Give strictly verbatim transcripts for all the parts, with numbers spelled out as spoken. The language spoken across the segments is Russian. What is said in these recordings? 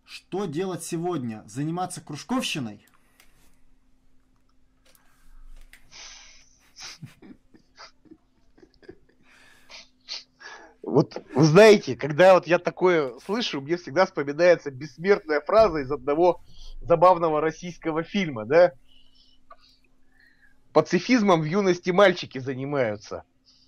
Что делать сегодня? Заниматься кружковщиной? Вот вы знаете, когда вот я такое слышу, мне всегда вспоминается бессмертная фраза из одного забавного российского фильма, да? Пацифизмом в юности мальчики занимаются.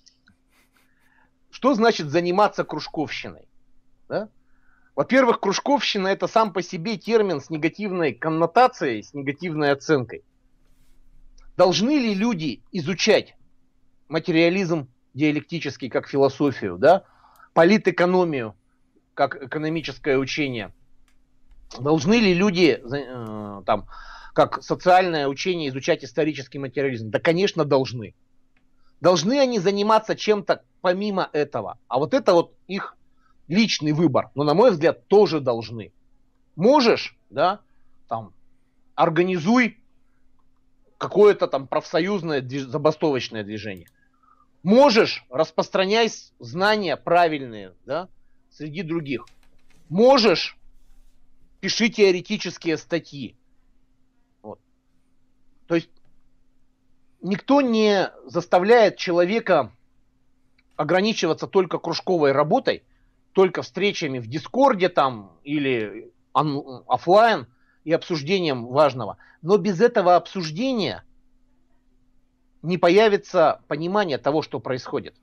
Что значит заниматься кружковщиной? Да? Во-первых, кружковщина — это сам по себе термин с негативной коннотацией, с негативной оценкой. Должны ли люди изучать материализм диалектический как философию, да? Политэкономию как экономическое учение? Должны ли люди э, там, как социальное учение изучать исторический материализм? Да, конечно, должны. Должны они заниматься чем-то помимо этого? А вот это вот их личный выбор. Но, на мой взгляд, тоже должны. Можешь, да, там, организуй какое-то там профсоюзное движ... забастовочное движение. Можешь, распространяй знания правильные, да, среди других. Можешь, пиши теоретические статьи. Вот. То есть никто не заставляет человека ограничиваться только кружковой работой, только встречами в Дискорде там или офлайн и обсуждением важного. Но без этого обсуждения не появится понимание того, что происходит.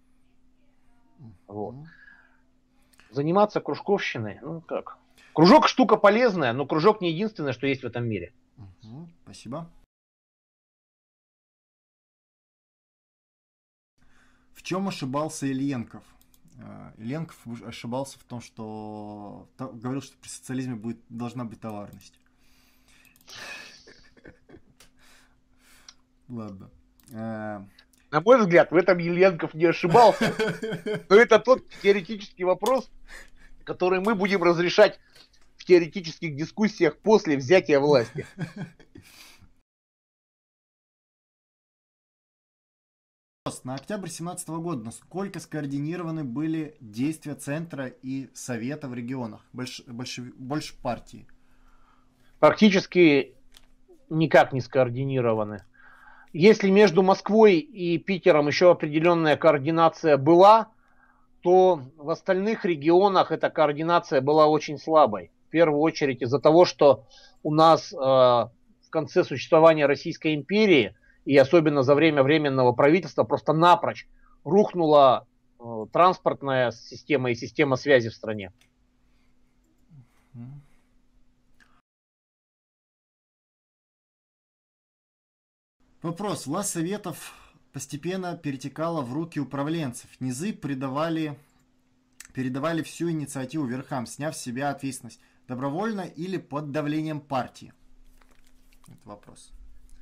Вот. Заниматься кружковщиной, ну как? Кружок штука полезная, но кружок не единственное, что есть в этом мире. Угу, спасибо. В чем ошибался Ильенков? Ильенков ошибался в том, что говорил, что при социализме будет, должна быть товарность. Ладно. На мой взгляд, в этом Ильенков не ошибался. Но это тот теоретический вопрос, который мы будем разрешать в теоретических дискуссиях после взятия власти. На октябрь семнадцатого года насколько скоординированы были действия Центра и Совета в регионах, больше, больше, больше партии? Практически никак не скоординированы. Если между Москвой и Питером еще определенная координация была, то в остальных регионах эта координация была очень слабой. В первую очередь из-за того, что у нас э, в конце существования Российской империи и особенно за время Временного правительства просто напрочь рухнула э, транспортная система и система связи в стране. Вопрос. Власть Советов постепенно перетекала в руки управленцев. Низы передавали, передавали всю инициативу верхам, сняв с себя ответственность. Добровольно или под давлением партии? Это вопрос.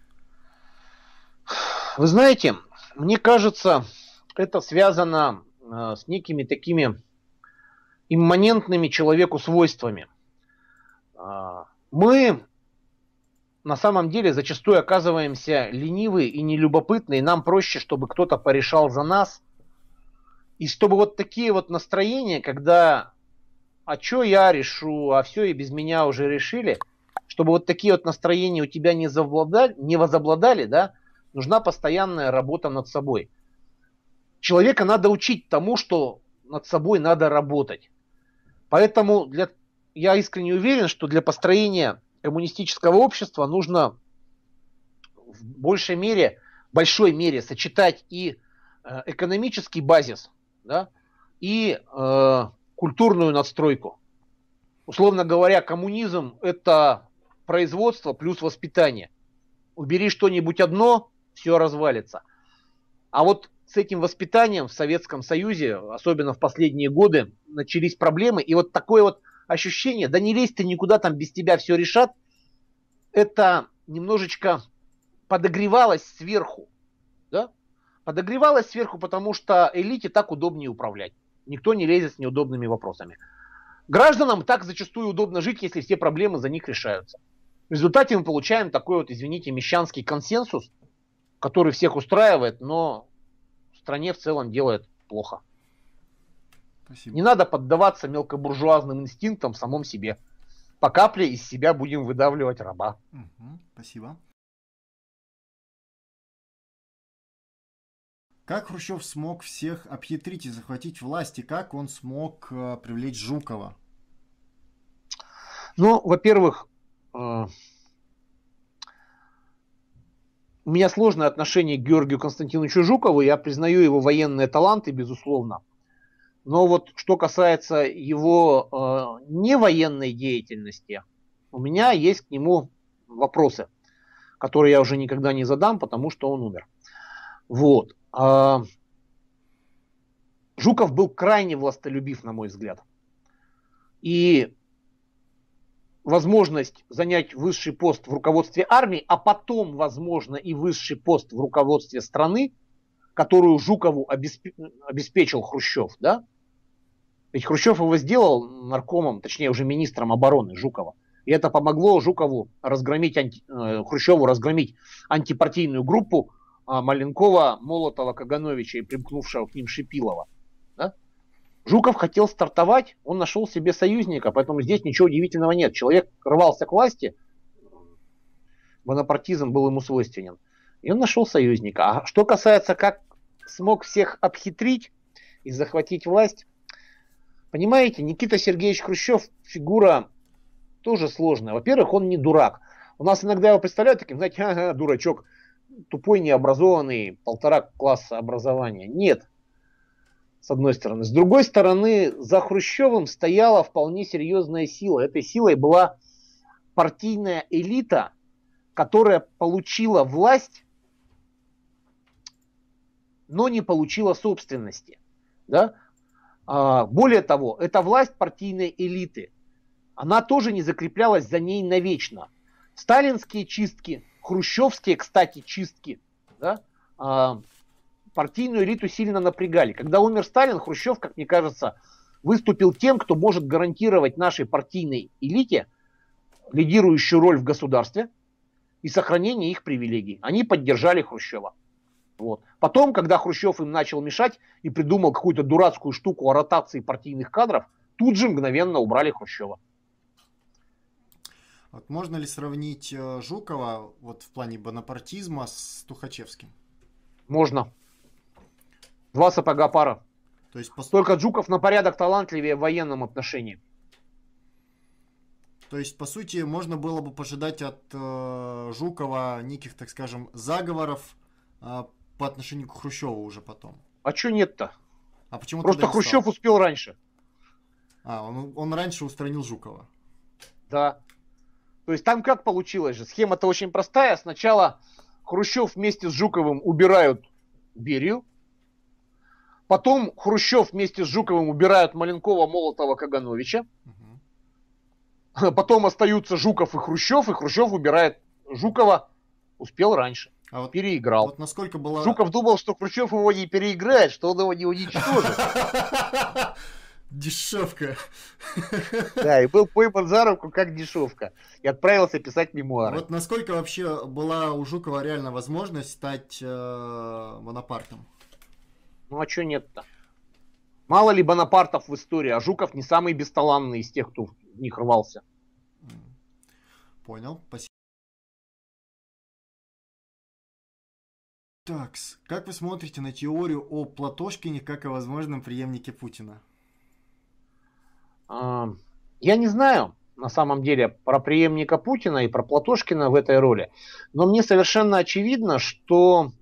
Вы знаете, мне кажется, это связано э, с некими такими имманентными человеку свойствами. Э, мы на самом деле зачастую оказываемся ленивы и нелюбопытны, и нам проще, чтобы кто-то порешал за нас. И чтобы вот такие вот настроения, когда «а чё я решу, а все и без меня уже решили», чтобы вот такие вот настроения у тебя не, завладали, не возобладали, да, нужна постоянная работа над собой. Человека надо учить тому, что над собой надо работать. Поэтому для, я искренне уверен, что для построения коммунистического общества нужно в большей мере, большой мере сочетать и э, экономический базис, да, и э, культурную надстройку. Условно говоря, коммунизм – это производство плюс воспитание. Убери что-нибудь одно, все развалится. А вот с этим воспитанием в Советском Союзе, особенно в последние годы, начались проблемы. И вот такое вот ощущение, да не лезь ты никуда, там без тебя все решат, это немножечко подогревалось сверху. Да? Подогревалось сверху, потому что элите так удобнее управлять. Никто не лезет с неудобными вопросами. Гражданам так зачастую удобно жить, если все проблемы за них решаются. В результате мы получаем такой вот, извините, мещанский консенсус, который всех устраивает, но в стране в целом делает плохо. Спасибо. Не надо поддаваться мелкобуржуазным инстинктам в самом себе. по капле из себя будем выдавливать раба. Угу, спасибо. Как Хрущев смог всех обхитрить и захватить власть, и как он смог э, привлечь Жукова? Ну, во-первых, э, у меня сложное отношение к Георгию Константиновичу Жукову, я признаю его военные таланты, безусловно. Но вот что касается его э, невоенной деятельности, у меня есть к нему вопросы, которые я уже никогда не задам, потому что он умер. Вот. А, Жуков был крайне властолюбив, на мой взгляд. И возможность занять высший пост в руководстве армии, а потом, возможно, и высший пост в руководстве страны, которую Жукову обесп... обеспечил Хрущев, да? Ведь Хрущев его сделал наркомом, точнее уже министром обороны Жукова. И это помогло Жукову разгромить, анти... Хрущеву разгромить антипартийную группу Маленкова, Молотова, Кагановича и примкнувшего к ним Шипилова. Да? Жуков хотел стартовать, он нашел себе союзника, поэтому здесь ничего удивительного нет. Человек рвался к власти, бонапартизм был ему свойственен, и он нашел союзника. А что касается, как смог всех обхитрить и захватить власть, понимаете, Никита Сергеевич Хрущев фигура тоже сложная. Во-первых, он не дурак. У нас иногда его представляют таким, знаете, ага, дурачок, тупой, необразованный, полтора класса образования. Нет. С одной стороны. С другой стороны, за Хрущевым стояла вполне серьезная сила. Этой силой была партийная элита, которая получила власть, но не получила собственности. Да? А, более того, эта власть партийной элиты, она тоже не закреплялась за ней навечно. Сталинские чистки, хрущевские, кстати, чистки, да, а, партийную элиту сильно напрягали. Когда умер Сталин, Хрущев, как мне кажется, выступил тем, кто может гарантировать нашей партийной элите лидирующую роль в государстве и сохранение их привилегий. Они поддержали Хрущева. Вот. Потом, когда Хрущев им начал мешать и придумал какую-то дурацкую штуку о ротации партийных кадров, тут же мгновенно убрали Хрущева. Вот можно ли сравнить э, Жукова вот в плане бонапартизма с Тухачевским? Можно. Два сапога пара. То есть, по... Только Жуков на порядок талантливее в военном отношении. То есть, по сути, можно было бы пожидать от э, Жукова неких, так скажем, заговоров э, по отношению к Хрущеву уже потом. А что нет-то? А почему Просто Хрущев стал? Успел раньше. А, он, он раньше устранил Жукова. Да. То есть там как получилось же? Схема-то очень простая. Сначала Хрущев вместе с Жуковым убирают Берию. Потом Хрущев вместе с Жуковым убирают Маленкова, Молотова, Кагановича. Угу. Потом остаются Жуков и Хрущев, и Хрущев убирает Жукова. Успел раньше. А вот, переиграл. Вот насколько было... Жуков думал, что Хрущев его не переиграет, что он его не уничтожит. Дешевка. Да, и был пойман за руку как дешевка. И отправился писать мемуары. Вот насколько вообще была у Жукова реально возможность стать э, Бонапартом? Ну а что нет-то? Мало ли Бонапартов в истории, а Жуков не самый бесталанный из тех, кто в них рвался. Понял, спасибо. Так, как вы смотрите на теорию о Платошкине как о возможном преемнике Путина? Я не знаю, на самом деле, про преемника Путина и про Платошкина в этой роли. Но мне совершенно очевидно, что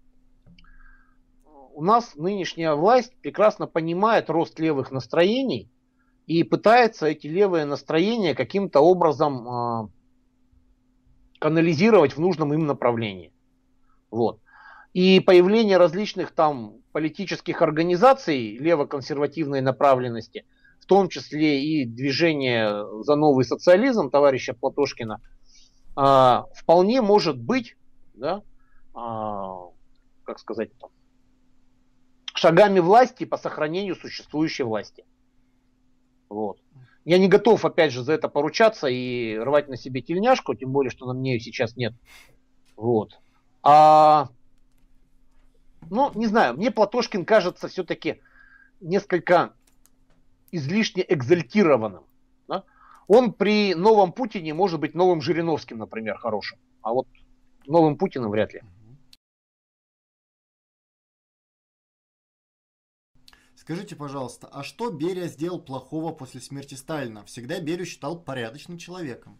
у нас нынешняя власть прекрасно понимает рост левых настроений и пытается эти левые настроения каким-то образом канализировать в нужном им направлении. Вот. И появление различных там политических организаций левоконсервативной направленности, в том числе и движение за новый социализм товарища Платошкина, э, вполне может быть, да, э, как сказать, там, шагами власти по сохранению существующей власти. Вот. Я не готов, опять же, за это поручаться и рвать на себе тельняшку, тем более, что на мне ее сейчас нет. Вот. А, ну, не знаю, мне Платошкин кажется все-таки несколько излишне экзальтированным. Да? Он при новом Путине может быть новым Жириновским, например, хорошим. А вот новым Путиным вряд ли. Скажите, пожалуйста, а что Берия сделал плохого после смерти Сталина? Всегда Берию считал порядочным человеком.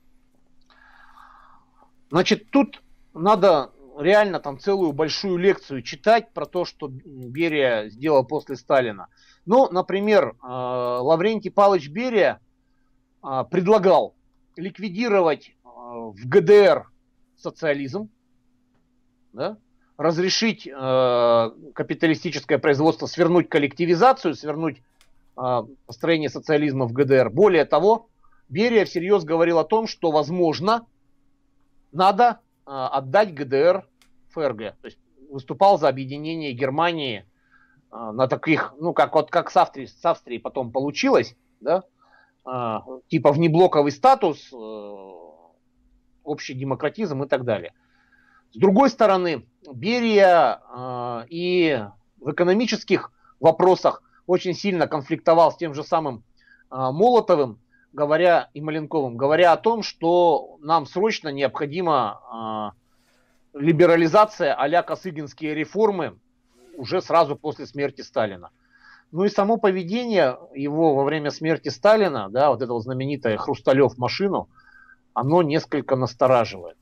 Значит, тут надо реально там целую большую лекцию читать про то, что Берия сделал после Сталина. Ну, например, Лаврентий Павлович Берия предлагал ликвидировать в ГДР социализм, да? Разрешить э, капиталистическое производство, свернуть коллективизацию, свернуть э, построение социализма в ГДР. Более того, Берия всерьез говорил о том, что, возможно, надо э, отдать ГДР ФРГ. То есть выступал за объединение Германии э, на таких, ну, как, вот, как с Австрией, с Австрией потом получилось, да? э, типа внеблоковый статус, э, общий демократизм и так далее. С другой стороны, Берия э, и в экономических вопросах очень сильно конфликтовал с тем же самым э, Молотовым, говоря, и Маленковым, говоря о том, что нам срочно необходима э, либерализация а-ля косыгинские реформы уже сразу после смерти Сталина. Ну и само поведение его во время смерти Сталина, да, вот этого знаменитое «Хрусталев машину», оно несколько настораживает.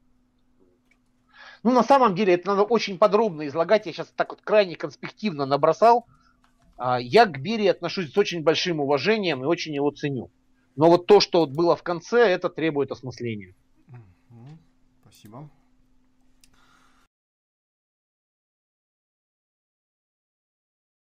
Ну, на самом деле, это надо очень подробно излагать. Я сейчас так вот крайне конспективно набросал. Я к Берии отношусь с очень большим уважением и очень его ценю. Но вот то, что было в конце, это требует осмысления. Спасибо.